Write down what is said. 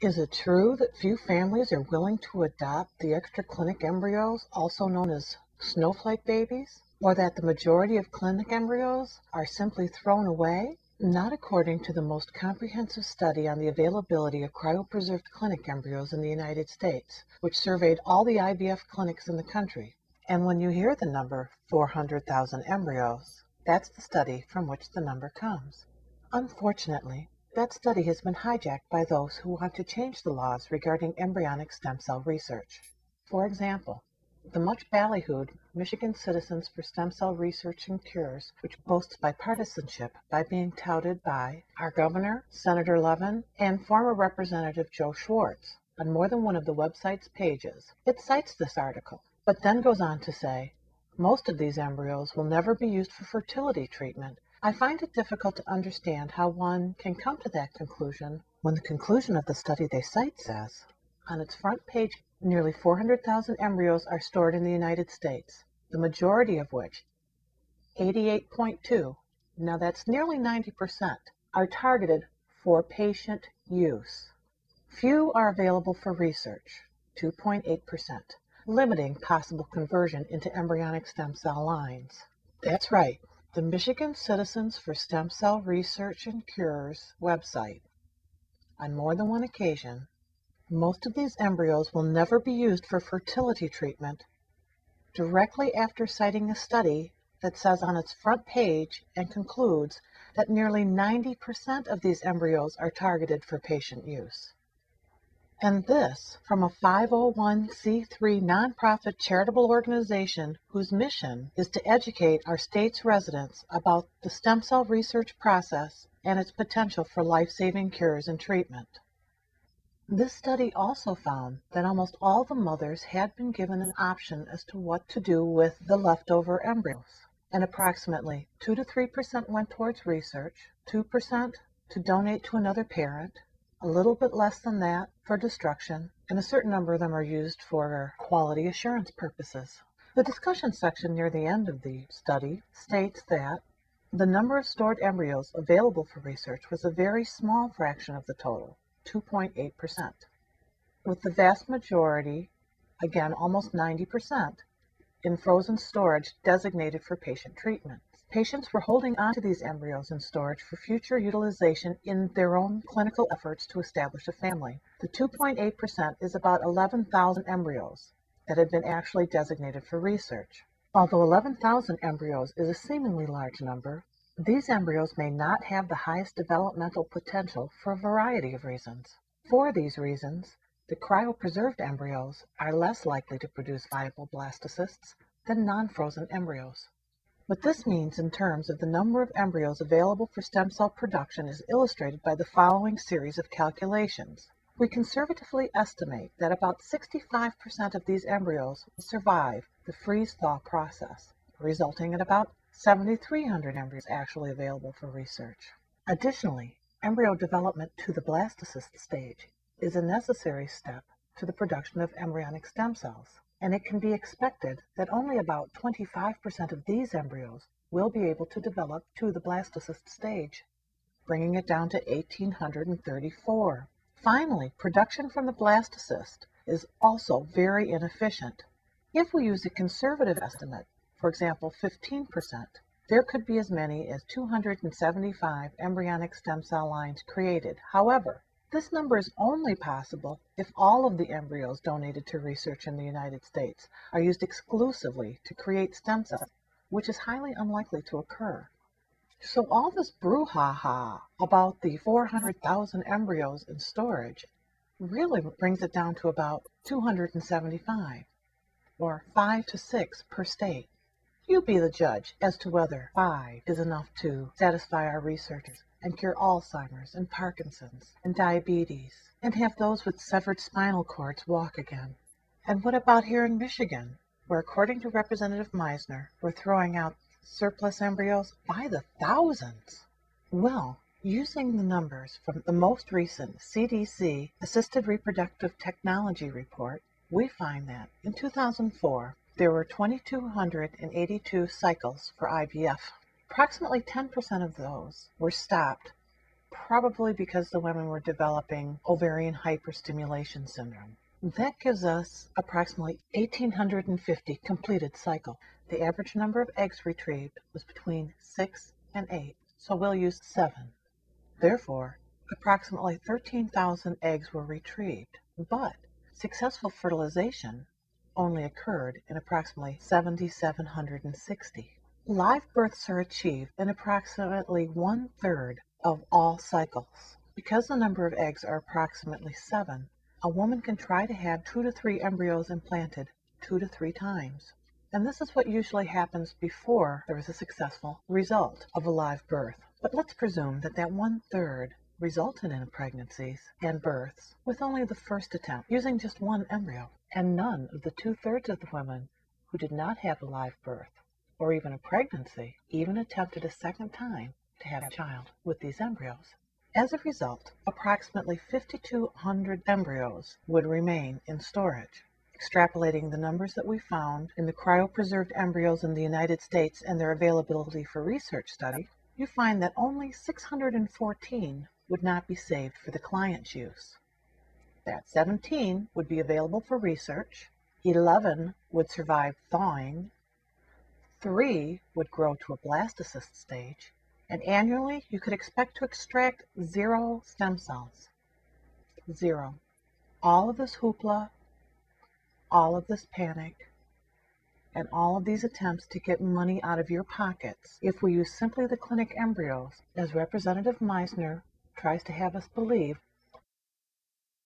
Is it true that few families are willing to adopt the extra clinic embryos, also known as snowflake babies? Or that the majority of clinic embryos are simply thrown away? Not according to the most comprehensive study on the availability of cryopreserved clinic embryos in the United States, which surveyed all the IVF clinics in the country. And when you hear the number 400,000 embryos, that's the study from which the number comes. Unfortunately, that study has been hijacked by those who want to change the laws regarding embryonic stem cell research. For example, the much ballyhooed Michigan Citizens for Stem Cell Research and Cures, which boasts bipartisanship by being touted by our governor, Senator Levin, and former Representative Joe Schwartz on more than one of the website's pages. It cites this article, but then goes on to say, most of these embryos will never be used for fertility treatment. I find it difficult to understand how one can come to that conclusion when the conclusion of the study they cite says, on its front page, nearly 400,000 embryos are stored in the United States, the majority of which, 88.2, now that's nearly 90%, are targeted for patient use. Few are available for research, 2.8%, limiting possible conversion into embryonic stem cell lines. That's right. The Michigan Citizens for Stem Cell Research and Cures website. On more than one occasion, most of these embryos will never be used for fertility treatment, directly after citing a study that says on its front page and concludes that nearly 90% of these embryos are targeted for patient use. And this from a 501c3 nonprofit charitable organization whose mission is to educate our state's residents about the stem cell research process and its potential for life-saving cures and treatment. This study also found that almost all the mothers had been given an option as to what to do with the leftover embryos, and approximately 2 to 3% went towards research, 2% to donate to another parent, a little bit less than that for destruction, and a certain number of them are used for quality assurance purposes. The discussion section near the end of the study states that the number of stored embryos available for research was a very small fraction of the total, 2.8%, with the vast majority, again almost 90%, in frozen storage designated for patient treatment. Patients were holding on to these embryos in storage for future utilization in their own clinical efforts to establish a family. The 2.8% is about 11,000 embryos that had been actually designated for research. Although 11,000 embryos is a seemingly large number, these embryos may not have the highest developmental potential for a variety of reasons. For these reasons, the cryopreserved embryos are less likely to produce viable blastocysts than non-frozen embryos. What this means in terms of the number of embryos available for stem cell production is illustrated by the following series of calculations. We conservatively estimate that about 65% of these embryos will survive the freeze-thaw process, resulting in about 7,300 embryos actually available for research. Additionally, embryo development to the blastocyst stage is a necessary step to the production of embryonic stem cells, and it can be expected that only about 25% of these embryos will be able to develop to the blastocyst stage, bringing it down to 1,834. Finally, production from the blastocyst is also very inefficient. If we use a conservative estimate, for example 15%, there could be as many as 275 embryonic stem cell lines created. However, this number is only possible if all of the embryos donated to research in the United States are used exclusively to create stem cells, which is highly unlikely to occur. So all this brouhaha about the 400,000 embryos in storage really brings it down to about 275, or 5 to 6 per state. You be the judge as to whether 5 is enough to satisfy our researchers and cure Alzheimer's and Parkinson's and diabetes, and have those with severed spinal cords walk again. And what about here in Michigan, where according to Representative Meisner, we're throwing out surplus embryos by the thousands? Well, using the numbers from the most recent CDC Assisted Reproductive Technology report, we find that in 2004, there were 2,282 cycles for IVF. Approximately 10% of those were stopped probably because the women were developing ovarian hyperstimulation syndrome. That gives us approximately 1,850 completed cycles. The average number of eggs retrieved was between 6 and 8, so we'll use 7. Therefore, approximately 13,000 eggs were retrieved, but successful fertilization only occurred in approximately 7,760. Live births are achieved in approximately 1/3 of all cycles. Because the number of eggs are approximately 7, a woman can try to have 2 to 3 embryos implanted 2 to 3 times. And this is what usually happens before there is a successful result of a live birth. But let's presume that 1/3 resulted in pregnancies and births with only the first attempt, using just 1 embryo, and none of the 2/3 of the women who did not have a live birth or even a pregnancy even attempted a second time to have a child with these embryos. As a result, approximately 5,200 embryos would remain in storage. Extrapolating the numbers that we found in the cryopreserved embryos in the United States and their availability for research study, you find that only 614 would not be saved for the client's use. That 17 would be available for research, 11 would survive thawing, 3 would grow to a blastocyst stage, and annually you could expect to extract 0 stem cells. 0. All of this hoopla, all of this panic, and all of these attempts to get money out of your pockets, if we use simply the clinic embryos, as Representative Meisner tries to have us believe,